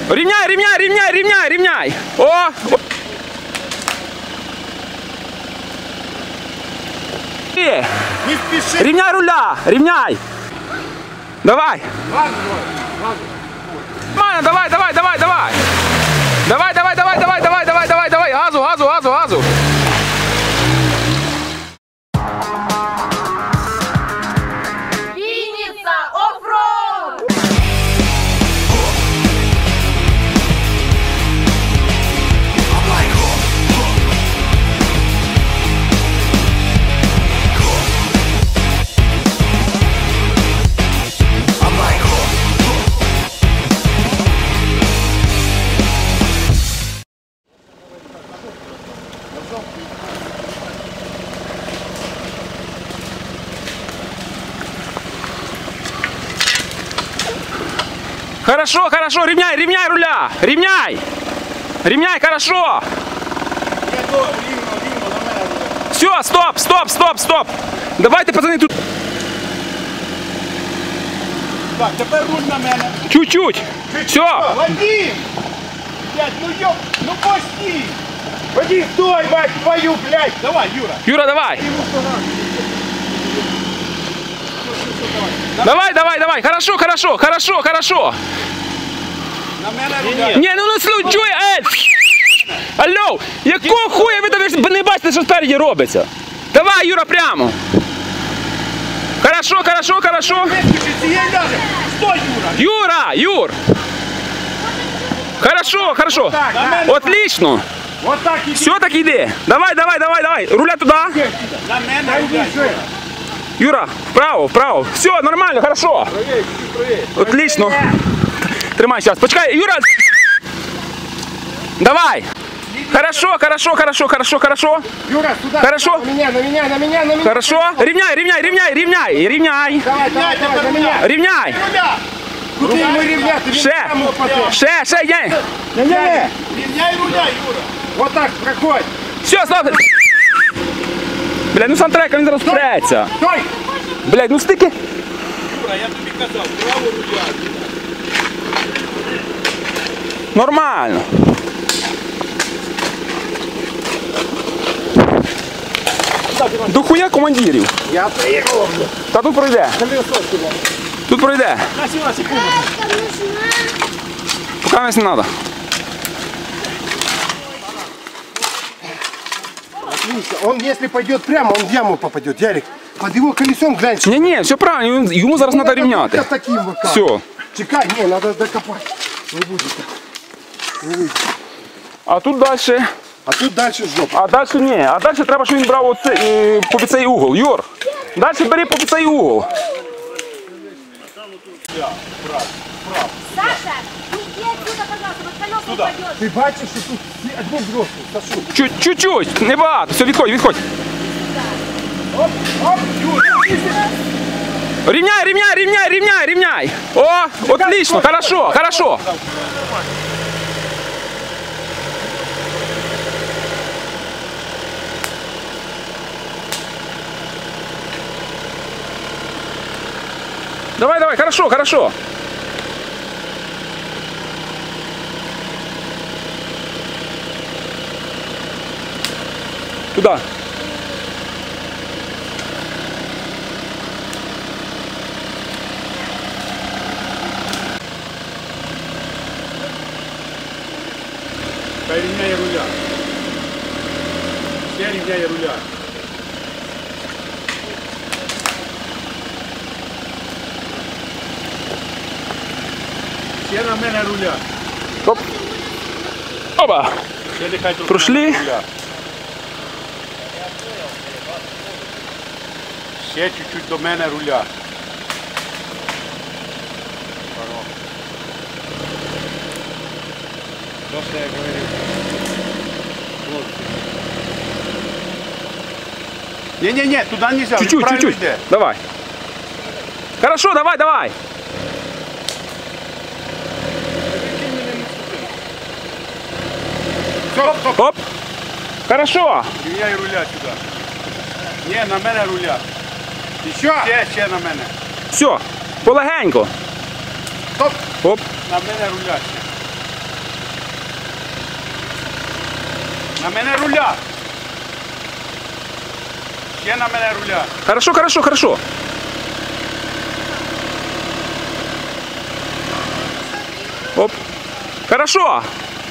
Рівняй, рівняй, рівняй, рівняй, рівняй. О! Не спіши. Рівняй руля, рівняй. Давай. Мана, давай, давай, давай, давай. Давай, давай, давай, давай, давай, давай, давай, давай. Газу, газу, газу, газу. Вінниця оффроуд! Хорошо, хорошо, рівняй, рівняй руля. Рівняй. Рівняй, хорошо. Все, стоп, стоп, стоп, стоп. Давайте, пацани, тут. Так, тепер руль на мене. Чуть-чуть. Все. Вадим! Блядь, ну ёб, ну пусти! Вадим, стой, мать твою, блядь! Давай, Юра! Юра, давай. Давай, давай, давай. Хорошо, хорошо, хорошо, хорошо. На мене руля. Ні, ну чуй, Алло, якого хуя ви там не бачите, що спереді робиться? Давай, Юра, прямо. Хорошо, хорошо, хорошо. Стой, Юра! Юра, Юр. Хорошо, хорошо. Так, на мене. Отлично. Вот так іди. Все, так іди. Давай, давай, давай, давай. Руля туди. На мене руля. Юра, вправо, вправо. Все, нормально, хорошо. Отлично. Тримай сейчас. Почекай, Юра. Давай. Хорошо, хорошо, хорошо, хорошо, хорошо. Юра, сюда. Хорошо. На меня, на меня, на меня, на меня. Хорошо. Рівняй, рівняй, рівняй, рівняй, рівняй. Давай, давай, давай, на меня. Рівняй. Руля. Куди ми рівняти? Ще. Ще, йди. Не. Рівняй руля, Юра. Вот так, проходь. Все, стоп. Блядь, ну сам трек, він зараз впреться. Стой. Блядь, ну стики. Юра, я тобі казав, право руля. Нормально. Дохуя командирів. Я приїхав. Та тут пройде. Тут пройде. Поки нас не треба. Он, если пойдет прямо, он в яму попадет. Ярик, под его колесом глянь. Ні, все правильно, йому зараз треба рівняти. Только таким выкапывать. Все. Чекай, не, надо докопать. Не будет так. Не выйдет. А тут далі. А тут дальше жопа. А далі ні. А далі треба, щоб він брав оце, по цей угол. Юр, далі бери по цей угол. Саша, иди отсюда, пожалуйста, вот колесо упадет. Ты бачишь, что тут все одни взрослые, Сашу. Чуть-чуть, небагато. Все, відходь, відходь. Оп, оп, Юра. Рівняй, рівняй, рівняй, рівняй, рівняй. О, отлично, хорошо, хорошо. Давай, давай, хорошо, хорошо. Туда. Равняй руля. Все равняй руля. Все на мене руля. Оп. Опа. Все нехай тут Прошли. на мене руля. Ще чуть-чуть до мене руля. То, що я говорив. Не-не-не, туда нельзя. Чуть-чуть, чуть-чуть. Давай. Хорошо, давай, давай. Стоп, стоп. Оп. Хорошо. Рівняй руля сюди. Не, на мене руля. Ще, ще на мене. Все. Полегенько. Стоп. Оп. На мене руля ще. На мене руля. Ще на мене руля. Хорошо, хорошо, хорошо. Оп. Хорошо.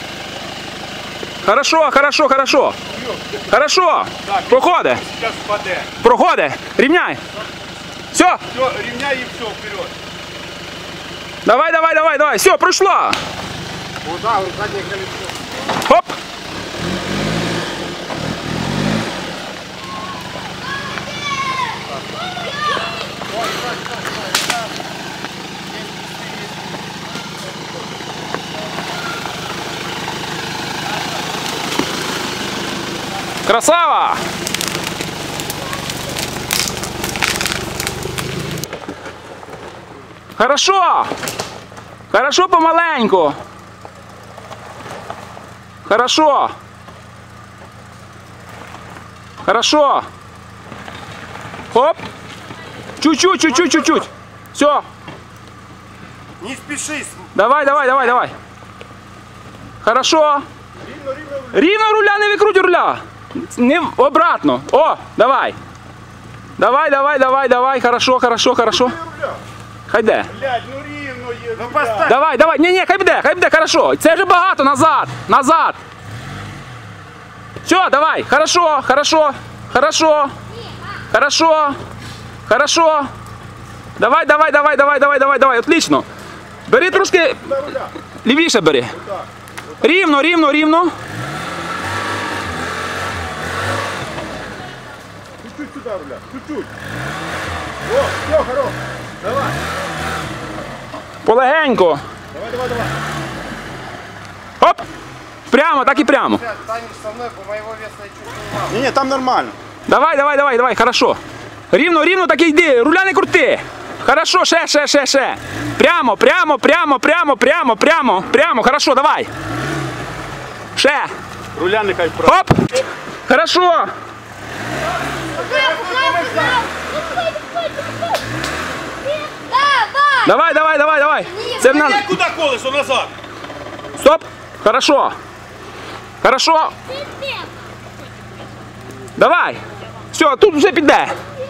Хорошо, хорошо, хорошо. Хорошо. Проходи. Зараз впаде. Проходи. Рівняй. Все. Все, рівняй і все, вперед. Давай, давай, давай, давай. Все, пройшло. Куда? Заднє колесо. Хоп. Красава! Хорошо! Хорошо помаленьку! Хорошо! Хорошо! Хоп! Чуть-чуть, чуть-чуть, чуть-чуть! Все! Не спіши. Давай, давай, давай, давай! Хорошо! Рівно, рівно. Рівно руля, не викруть руля! Не обратно! О, давай! Давай, давай, давай, давай! Хорошо, хорошо, хорошо! Хай де! Блядь, ну рівно є. Ну поставь. Давай, давай, ні, хай буде, хорошо. Це вже багато, назад, назад. Все, давай, хорошо, хорошо, хорошо, хорошо, хорошо. Давай, давай, давай, давай, давай, давай, давай, отлично. Бери трошки, лівіше бери. Рівно, рівно, рівно. Чуть-чуть сюди руля. Чуть-чуть. О, все, хорош. Давай. Полегенько. Давай, давай, давай. Оп. Прямо, так і прямо. Станешь со мной, по моего веса я чуть не Не, там нормально. Давай, давай, давай, давай, хорошо. Рівно, рівно, так і йди. Руля не крути. Хорошо, ще. Прямо, прямо, прямо, прямо, прямо, прямо, прямо. Хорошо, давай. Ще. Руля нехай вправо. Оп. Хорошо. Давай! Давай, давай, давай, давай. Це в нас. Куда колесо назад? Стоп. Хорошо. Хорошо. Давай. Все, тут вже піде.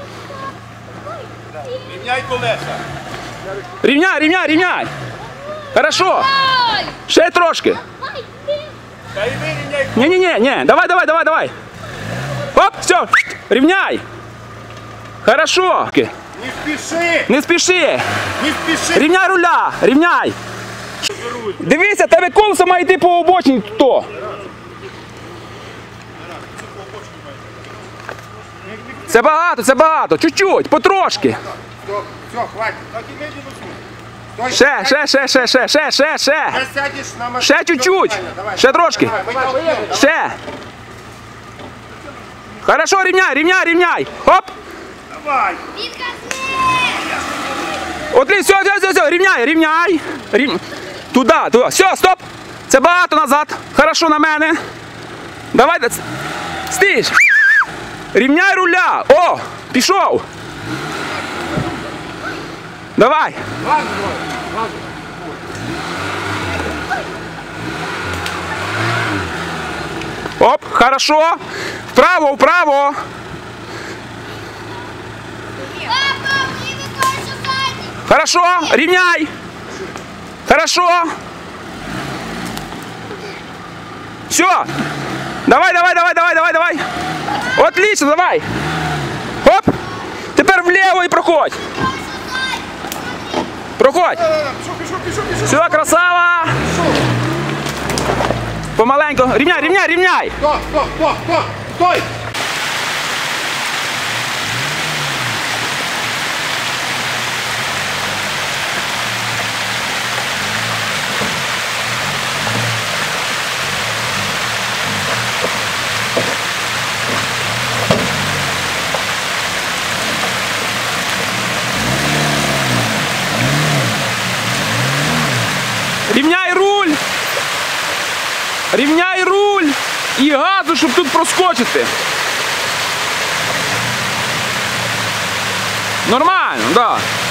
Рівняй колеса. Рівняй, рівняй, рівняй. Хорошо. Ще трошки. Та йди рівняй. Ні. Давай, давай, давай, давай. Оп, все. Рівняй. Хорошо. Не спіши. Не спіши. Не спіши. Рівняй руля. Рівняй. Дивися, тебе колесо має йти по обочині. То. Це багато, це багато. Чуть-чуть, потрошки. Все, хватит. Так і не стой. Ще. Сядеш на машину. Ще чуть-чуть. Ще трошки. Ще. Хорошо, рівняй. Хоп. Давай. Отлично, все, рівняй. Туда. Все, стоп. Це багато назад. Хорошо на мене. Давай, стій. Рівняй руля. О, пішов. Давай. Оп, хорошо. Вправо. Хорошо, рівняй. Хорошо. Все. Давай. Отлично, давай. Оп. Тепер вліво і проходь. Проходь. Пішов. Все, красава. Помаленько. Рівняй. Стой. Рівняй руль і газу, щоб тут проскочити. Нормально, так. Да.